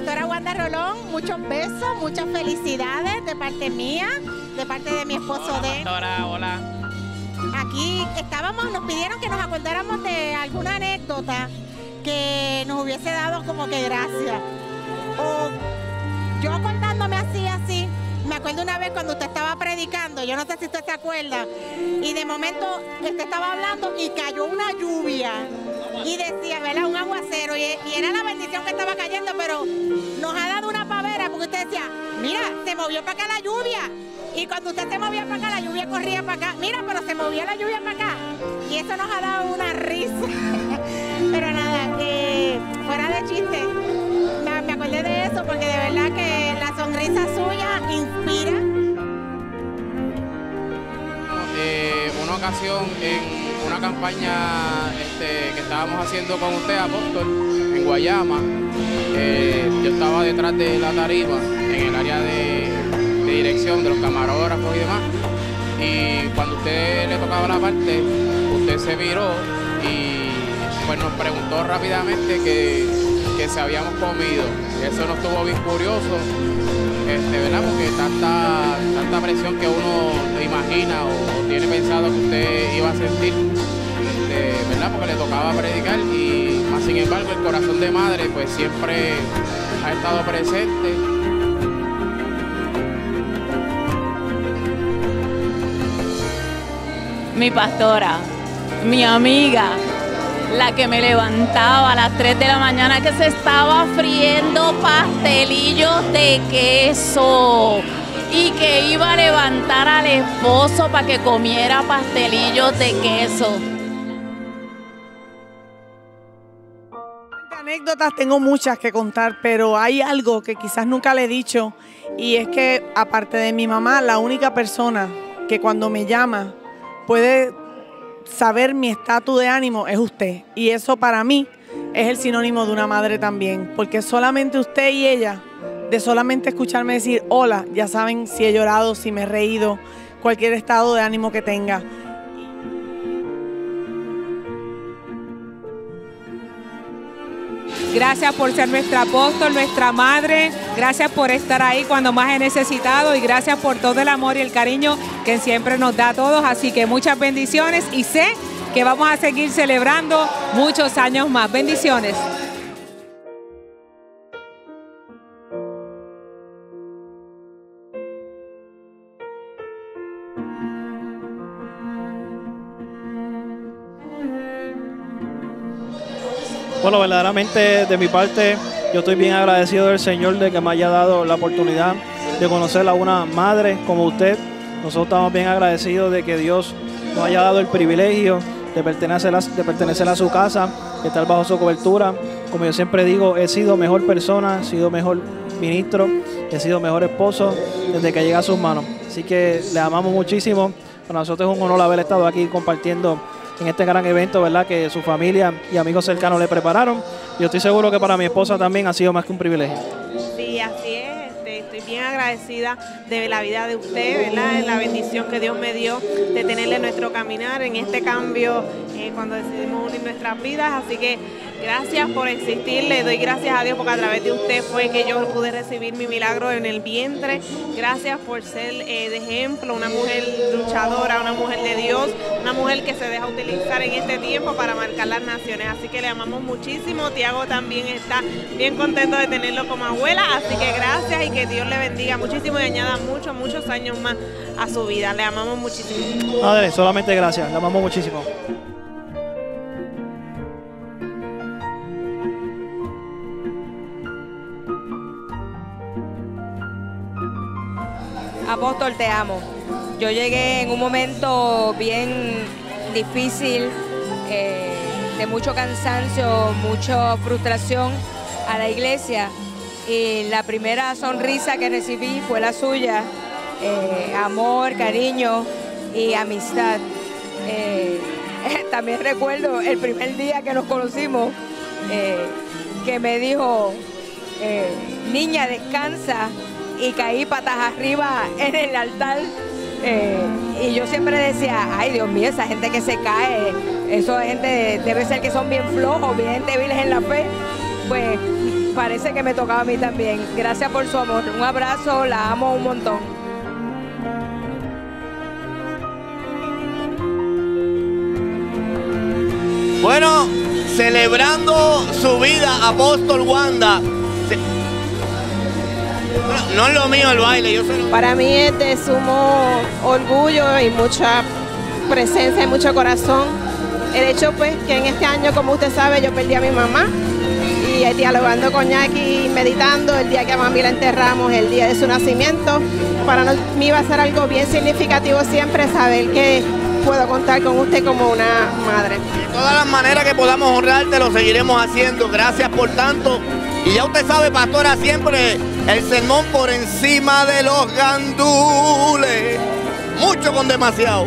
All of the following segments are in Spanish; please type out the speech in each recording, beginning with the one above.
pastora Wanda Rolón, muchos besos, muchas felicidades de parte mía, de parte de mi esposo. Hola, pastora, hola. Aquí estábamos, nos pidieron que nos acordáramos de alguna anécdota que nos hubiese dado como que gracia. O yo acordándome así, me acuerdo una vez cuando usted estaba predicando, yo no sé si usted se acuerda, y de momento usted estaba hablando y cayó una lluvia. Y decía, ¿verdad? Un aguacero. Y era la bendición que estaba cayendo, pero nos ha dado una pavera porque usted decía, mira, se movió para acá la lluvia. Y cuando usted se movía para acá, la lluvia corría para acá. Mira, pero se movía la lluvia para acá. Y eso nos ha dado una risa. Pero nada, fuera de chiste, me acordé de eso porque de verdad que la sonrisa suya inspira. Una ocasión en una campaña que estábamos haciendo con usted, Apóstol, en Guayama, yo estaba detrás de la tarima, en el área de dirección de los camarógrafos y demás, y cuando usted le tocaba la parte, usted se viró y pues nos preguntó rápidamente que se habíamos comido. Eso nos estuvo bien curioso, ¿verdad? Porque tanta presión que uno imagina o tiene pensado que usted iba a sentir, ¿verdad? Porque le tocaba predicar y más sin embargo el corazón de madre pues siempre ha estado presente. Mi pastora, mi amiga, la que me levantaba a las 3 de la mañana, que se estaba friendo pastelillos de queso y que iba a levantar al esposo para que comiera pastelillos de queso. Anécdotas tengo muchas que contar, pero hay algo que quizás nunca le he dicho, y es que aparte de mi mamá, la única persona que cuando me llama puede saber mi estatus de ánimo es usted, y eso para mí es el sinónimo de una madre también, porque solamente usted y ella, de solamente escucharme decir hola, ya saben si he llorado, si me he reído, cualquier estado de ánimo que tenga. Gracias por ser nuestra apóstol, nuestra madre. Gracias por estar ahí cuando más he necesitado y gracias por todo el amor y el cariño que siempre nos da a todos. Así que muchas bendiciones y sé que vamos a seguir celebrando muchos años más. Bendiciones. Bueno, verdaderamente de mi parte yo estoy bien agradecido del Señor de que me haya dado la oportunidad de conocer a una madre como usted. Nosotros estamos bien agradecidos de que Dios nos haya dado el privilegio de pertenecer a su casa, de estar bajo su cobertura. Como yo siempre digo, he sido mejor persona, he sido mejor ministro, he sido mejor esposo desde que llegué a sus manos. Así que le amamos muchísimo. Para nosotros es un honor haber estado aquí compartiendo en este gran evento, ¿verdad?, que su familia y amigos cercanos le prepararon. Yo estoy seguro que para mi esposa también ha sido más que un privilegio. Sí, así es. Estoy bien agradecida de la vida de usted, ¿verdad?, la bendición que Dios me dio de tenerle en nuestro caminar, en este cambio, cuando decidimos unir nuestras vidas. Así que gracias por existir, le doy gracias a Dios porque a través de usted fue que yo pude recibir mi milagro en el vientre. Gracias por ser de ejemplo, una mujer luchadora, una mujer de Dios, una mujer que se deja utilizar en este tiempo para marcar las naciones. Así que le amamos muchísimo. Tiago también está bien contento de tenerlo como abuela, así que gracias y que Dios le bendiga muchísimo y añada muchos años más a su vida. Le amamos muchísimo. Madre, solamente gracias, le amamos muchísimo. Apóstol, te amo. Yo llegué en un momento bien difícil, de mucho cansancio, mucha frustración a la iglesia, y la primera sonrisa que recibí fue la suya, amor, cariño y amistad. También recuerdo el primer día que nos conocimos, que me dijo, niña, descansa, y caí patas arriba en el altar. Y yo siempre decía, ay Dios mío, esa gente que se cae, esa gente debe ser que son bien flojos, bien débiles en la fe. Pues parece que me tocaba a mí también. Gracias por su amor. Un abrazo, la amo un montón. Bueno, celebrando su vida, Apóstol Wanda. Bueno, no es lo mío el baile, yo soy... Para mí es de sumo orgullo y mucha presencia y mucho corazón. El hecho pues que en este año, como usted sabe, yo perdí a mi mamá y dialogando con Jackie, meditando el día que a mami la enterramos, el día de su nacimiento, para mí va a ser algo bien significativo siempre saber que puedo contar con usted como una madre. De todas las maneras que podamos honrarte, lo seguiremos haciendo. Gracias por tanto. Y ya usted sabe, pastora, siempre el sermón por encima de los gandules. Mucho con demasiado.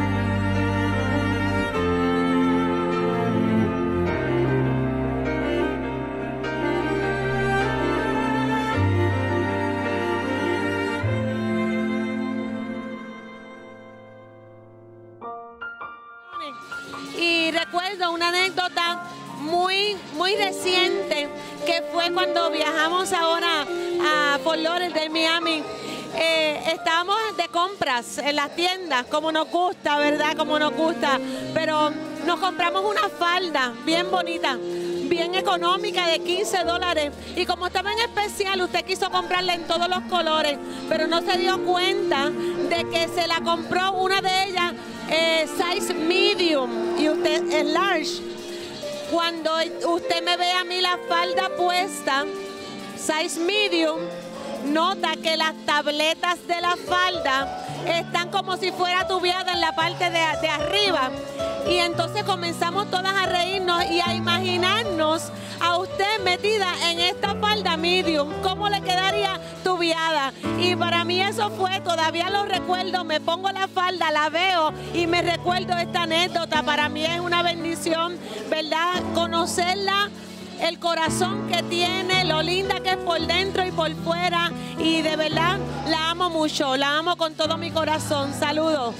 Y recuerdo una anécdota muy reciente, que fue cuando viajamos ahora a Fort Lauderdale, Miami. Estábamos de compras en las tiendas, como nos gusta, ¿verdad? Como nos gusta. Pero nos compramos una falda bien bonita, bien económica, de $15. Y como estaba en especial, usted quiso comprarla en todos los colores, pero no se dio cuenta de que se la compró una de ellas size medium y usted es large. Cuando usted me ve a mí la falda puesta, size medium, nota que las tabletas de la falda están como si fuera tubiada en la parte de arriba. Y entonces comenzamos todas a reírnos y a imaginarnos a usted metida en esta falda medium, cómo le quedaría tubiada. Y para mí eso fue, todavía lo recuerdo, me pongo la falda, la veo y me recuerdo esta anécdota. Para mí es una bendición, ¿verdad? Conocerla, el corazón que tiene, lo linda que es por dentro y por fuera. Y de verdad la amo mucho, la amo con todo mi corazón. Saludos.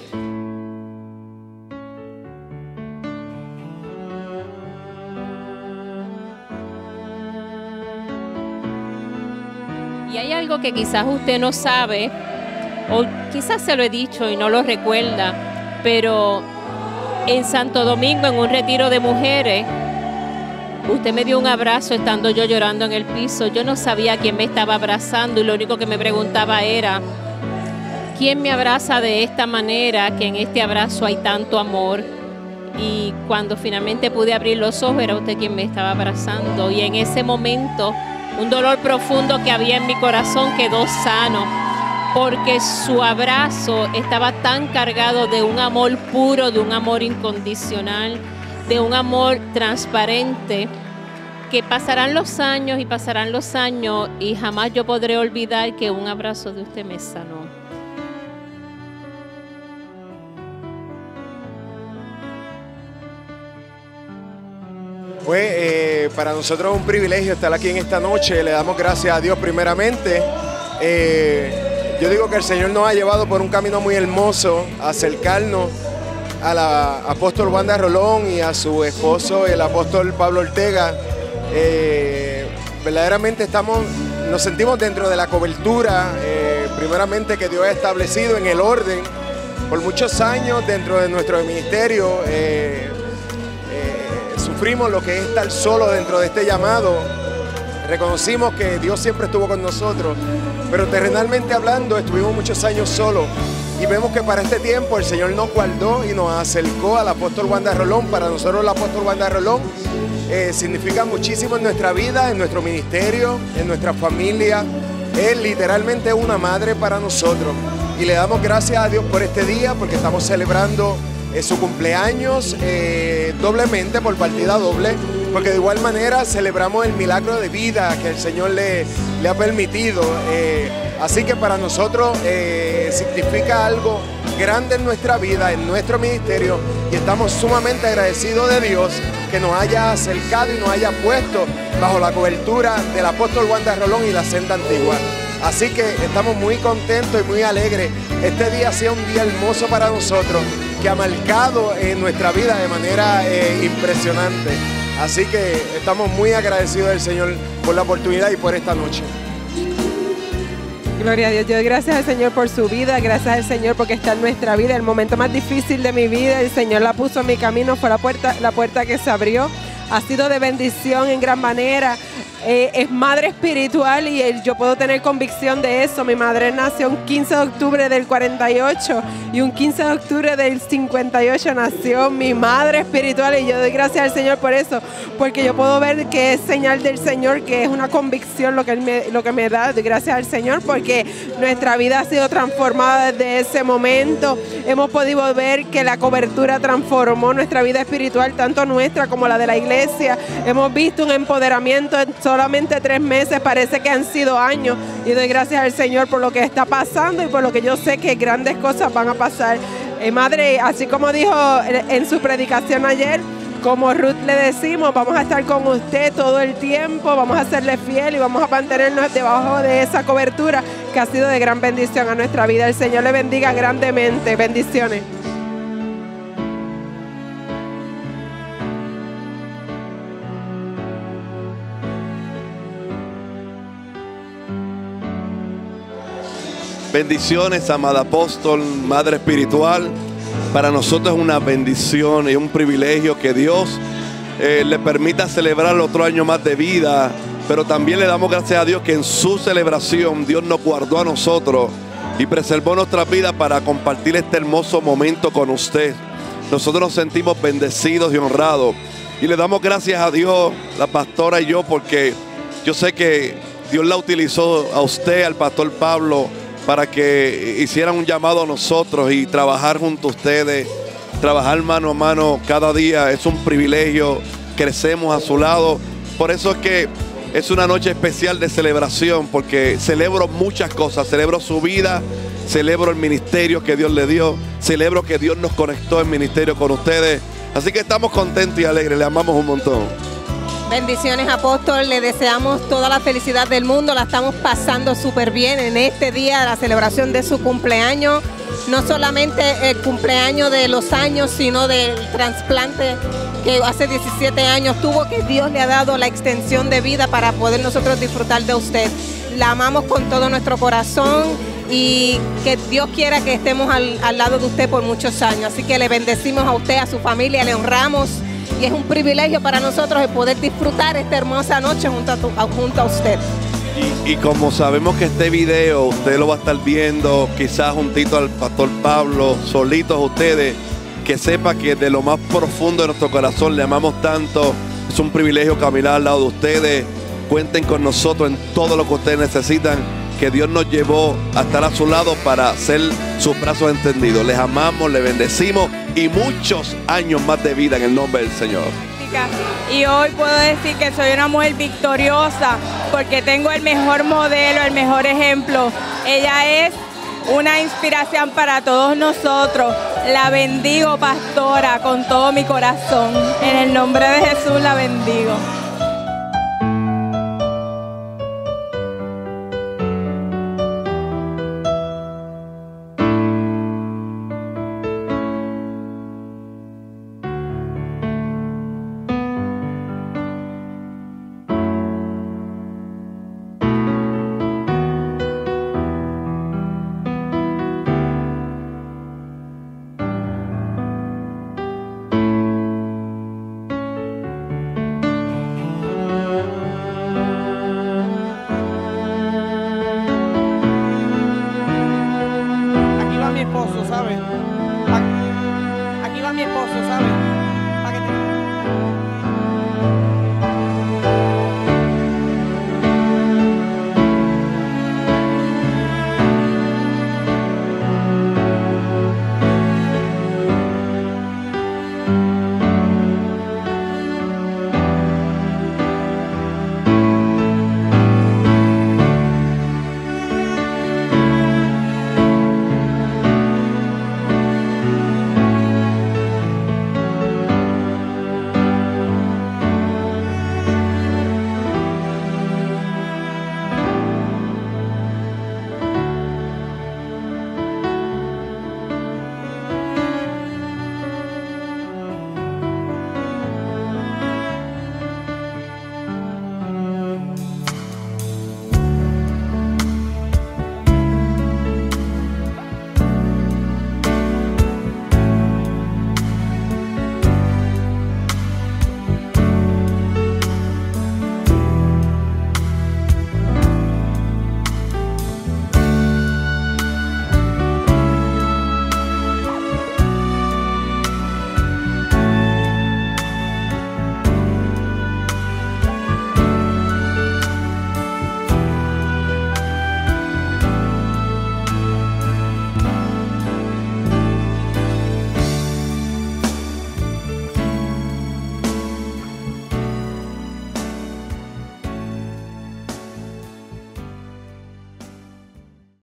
Y hay algo que quizás usted no sabe, o quizás se lo he dicho y no lo recuerda, pero en Santo Domingo, en un retiro de mujeres, usted me dio un abrazo estando yo llorando en el piso. Yo no sabía quién me estaba abrazando y lo único que me preguntaba era, ¿quién me abraza de esta manera, que en este abrazo hay tanto amor? Y cuando finalmente pude abrir los ojos, era usted quien me estaba abrazando. Y en ese momento, un dolor profundo que había en mi corazón quedó sano, porque su abrazo estaba tan cargado de un amor puro, de un amor incondicional, de un amor transparente, que pasarán los años y jamás yo podré olvidar que un abrazo de usted me sanó. Pues para nosotros es un privilegio estar aquí en esta noche. Le damos gracias a Dios primeramente. Yo digo que el Señor nos ha llevado por un camino muy hermoso, a acercarnos a la apóstol Wanda Rolón y a su esposo, el apóstol Pablo Ortega. Verdaderamente nos sentimos dentro de la cobertura, primeramente que Dios ha establecido en el orden por muchos años dentro de nuestro ministerio. Sufrimos lo que es estar solo dentro de este llamado. Reconocimos que Dios siempre estuvo con nosotros, pero terrenalmente hablando estuvimos muchos años solos. Y vemos que para este tiempo el Señor nos guardó y nos acercó al apóstol Wanda Rolón. Para nosotros el apóstol Wanda Rolón significa muchísimo en nuestra vida, en nuestro ministerio, en nuestra familia. Es literalmente una madre para nosotros. Y le damos gracias a Dios por este día, porque estamos celebrando su cumpleaños doblemente, por partida doble, porque de igual manera celebramos el milagro de vida que el Señor le ha permitido. Así que para nosotros significa algo grande en nuestra vida, en nuestro ministerio, y estamos sumamente agradecidos de Dios que nos haya acercado y nos haya puesto bajo la cobertura del apóstol Wanda Rolón y la senda antigua. Así que estamos muy contentos y muy alegres. Este día ha sido un día hermoso para nosotros, que ha marcado en nuestra vida de manera impresionante. Así que estamos muy agradecidos del Señor por la oportunidad y por esta noche. Gloria a Dios. Yo doy gracias al Señor por su vida, gracias al Señor porque está en nuestra vida. El momento más difícil de mi vida, el Señor la puso en mi camino, fue la puerta que se abrió. Ha sido de bendición en gran manera. Es madre espiritual y yo puedo tener convicción de eso. Mi madre nació un 15 de octubre del 48 y un 15 de octubre del 58 nació mi madre espiritual, y yo doy gracias al Señor por eso, porque yo puedo ver que es señal del Señor, que es una convicción lo que me da. Doy gracias al Señor porque nuestra vida ha sido transformada desde ese momento. Hemos podido ver que la cobertura transformó nuestra vida espiritual, tanto nuestra como la de la iglesia. Hemos visto un empoderamiento en solamente 3 meses, parece que han sido años, y doy gracias al Señor por lo que está pasando y por lo que yo sé que grandes cosas van a pasar. Madre, así como dijo en su predicación ayer, como Ruth le decimos, vamos a estar con usted todo el tiempo, vamos a serle fiel y vamos a mantenernos debajo de esa cobertura que ha sido de gran bendición a nuestra vida. El Señor le bendiga grandemente. Bendiciones. Bendiciones, amada apóstol, madre espiritual. Para nosotros es una bendición y un privilegio que Dios le permita celebrar otro año más de vida, pero también le damos gracias a Dios que en su celebración Dios nos guardó a nosotros y preservó nuestra vida para compartir este hermoso momento con usted. Nosotros nos sentimos bendecidos y honrados y le damos gracias a Dios, la pastora y yo, porque yo sé que Dios la utilizó a usted, al pastor Pablo, para que hicieran un llamado a nosotros y trabajar junto a ustedes, trabajar mano a mano cada día. Es un privilegio, crecemos a su lado. Por eso es que es una noche especial de celebración, porque celebro muchas cosas. Celebro su vida, celebro el ministerio que Dios le dio, celebro que Dios nos conectó en ministerio con ustedes. Así que estamos contentos y alegres, le amamos un montón. Bendiciones, apóstol, le deseamos toda la felicidad del mundo, la estamos pasando súper bien en este día de la celebración de su cumpleaños, no solamente el cumpleaños de los años, sino del trasplante que hace 17 años tuvo, que Dios le ha dado la extensión de vida para poder nosotros disfrutar de usted. La amamos con todo nuestro corazón y que Dios quiera que estemos al lado de usted por muchos años, así que le bendecimos a usted, a su familia, le honramos. Y es un privilegio para nosotros el poder disfrutar esta hermosa noche junto a usted. Y como sabemos que este video usted lo va a estar viendo quizás juntito al pastor Pablo, solitos ustedes, que sepa que de lo más profundo de nuestro corazón le amamos tanto. Es un privilegio caminar al lado de ustedes. Cuenten con nosotros en todo lo que ustedes necesitan, que Dios nos llevó a estar a su lado para ser sus brazos extendidos. Les amamos, les bendecimos y muchos años más de vida en el nombre del Señor. Y hoy puedo decir que soy una mujer victoriosa porque tengo el mejor modelo, el mejor ejemplo. Ella es una inspiración para todos nosotros. La bendigo, pastora, con todo mi corazón. En el nombre de Jesús la bendigo.